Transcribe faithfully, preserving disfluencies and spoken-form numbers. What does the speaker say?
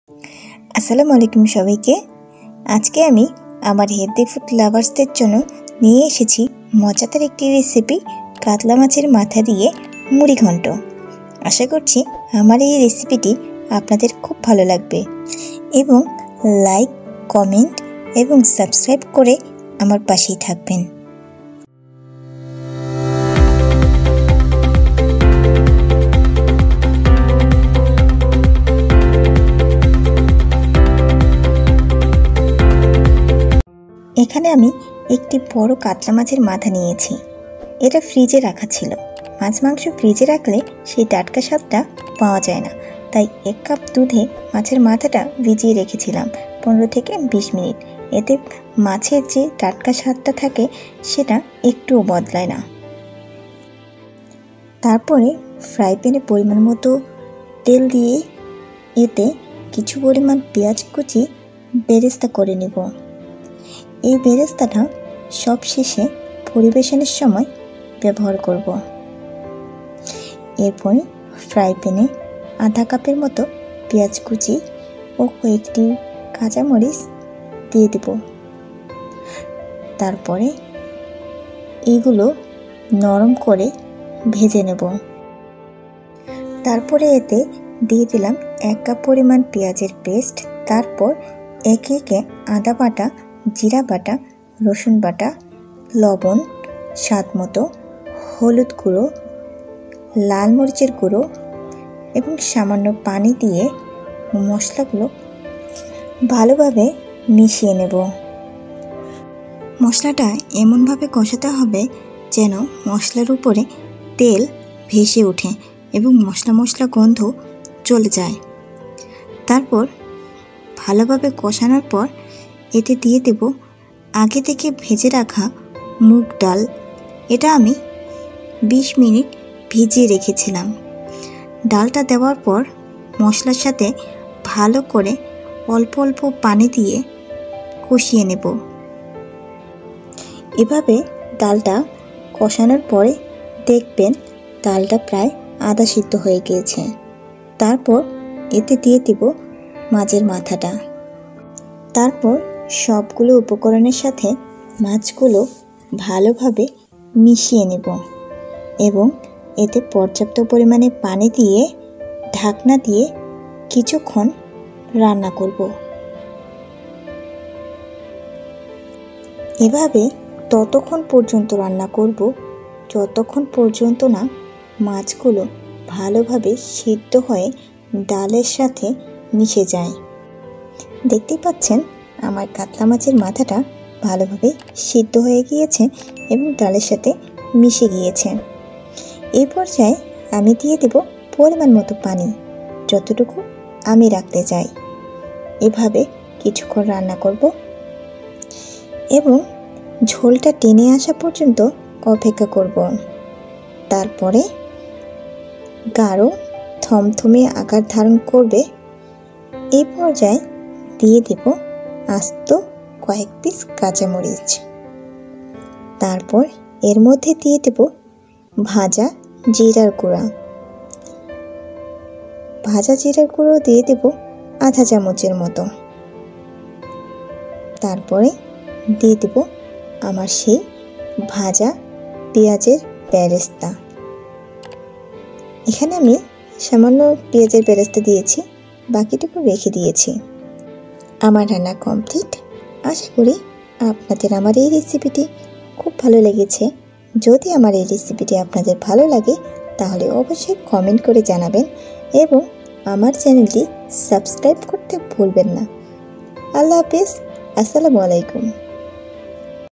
আসসালামু আলাইকুম সবাইকে। আজকে আমি আমার হেলদি ফুড লাভার্সদের জন্য নিয়ে এসেছি মজাদার একটি রেসিপি, কাতলা মাছের মাথা দিয়ে মুড়ি ঘন্ট। আশা করছি আমার এই রেসিপিটি আপনাদের খুব ভালো লাগবে এবং লাইক, কমেন্ট এবং সাবস্ক্রাইব করে আমার পাশেই থাকবেন। এখানে আমি একটি বড় কাতলা মাছের মাথা নিয়েছি। এটা ফ্রিজে রাখা ছিল। মাছ মাংস ফ্রিজে রাখলে সেই টাটকা স্বাদটা পাওয়া যায় না, তাই এক কাপ দুধে মাছের মাথাটা ভিজিয়ে রেখেছিলাম পনেরো থেকে বিশ মিনিট। এতে মাছের যে টাটকা স্বাদটা থাকে সেটা একটুও বদলায় না। তারপরে ফ্রাই প্যানে পরিমাণ মতো তেল দিয়ে এতে কিছু পরিমাণ পেঁয়াজ কুচি বেরেস্তা করে নেব। এই বেরেস্তাটা সব শেষে পরিবেশনের সময় ব্যবহার করব। এরপরে ফ্রাই প্যানে আধা কাপের মতো পেঁয়াজ কুচি ও কয়েকটি কাঁচামরিচ দিয়ে দেব। তারপরে এইগুলো নরম করে ভেজে নেব। তারপরে এতে দিয়ে দিলাম এক কাপ পরিমাণ পেঁয়াজের পেস্ট। তারপর একে একে আদা বাটা, জিরা বাটা, রসুন বাটা, লবণ স্বাদ মতো, হলুদ গুঁড়ো, লাল মরিচের গুঁড়ো এবং সামান্য পানি দিয়ে মশলাগুলো ভালোভাবে মিশিয়ে নেব। মশলাটা এমনভাবে কষাতে হবে যেন মশলার উপরে তেল ভেসে ওঠে এবং মশলা মশলা গন্ধ চলে যায়। তারপর ভালোভাবে কষানোর পর এতে দিয়ে দেব আগে থেকে ভেজে রাখা মুগ ডাল। এটা আমি বিশ মিনিট ভিজিয়ে রেখেছিলাম। ডালটা দেওয়ার পর মশলার সাথে ভালো করে অল্প অল্প পানি দিয়ে কষিয়ে নেব। এভাবে ডালটা কষানোর পরে দেখবেন ডালটা প্রায় আধা সিদ্ধ হয়ে গিয়েছে। তারপর এতে দিয়ে দেব মাছের মাথাটা। তারপর সবগুলো উপকরণের সাথে মাছগুলো ভালোভাবে মিশিয়ে নেব এবং এতে পর্যাপ্ত পরিমাণে পানি দিয়ে ঢাকনা দিয়ে কিছুক্ষণ রান্না করব। এভাবে ততক্ষণ পর্যন্ত রান্না করব যতক্ষণ পর্যন্ত না মাছগুলো ভালোভাবে সিদ্ধ হয়ে ডালের সাথে মিশে যায়। দেখতেই পাচ্ছেন আমার কাতলা মাছের মাথাটা ভালোভাবে সিদ্ধ হয়ে গিয়েছে এবং ডালের সাথে মিশে গিয়েছে। এই পর্যায়ে আমি দিয়ে দেব পরিমাণ মতো পানি, যতটুকু আমি রাখতে চাই। এভাবে কিছুক্ষণ রান্না করব এবং ঝোলটা টেনে আসা পর্যন্ত অপেক্ষা করব। তারপরে গাঢ় থমথমে আকার ধারণ করবে। এই পর্যায়ে দিয়ে দেব আস্ত কয়েক পিস কাঁচামরিচ। তারপর এর মধ্যে দিয়ে দেব ভাজা জিরার গুঁড়া। ভাজা জিরার গুঁড়ো দিয়ে দেব আধা চামচের মতো। তারপরে দিয়ে দেব আমার সেই ভাজা পেঁয়াজের বেরেস্তা। এখানে আমি সামান্য পেঁয়াজের বেরেস্তা দিয়েছি, বাকিটুকু রেখে দিয়েছি। আমার রান্না কমপ্লিট। আশা করি আপনাদের আমার এই রেসিপিটি খুব ভালো লেগেছে। যদি আমার এই রেসিপিটি আপনাদের ভালো লাগে তাহলে অবশ্যই কমেন্ট করে জানাবেন এবং আমার চ্যানেলটি সাবস্ক্রাইব করতে ভুলবেন না। আল্লাহ হাফেজ। আসসালামু আলাইকুম।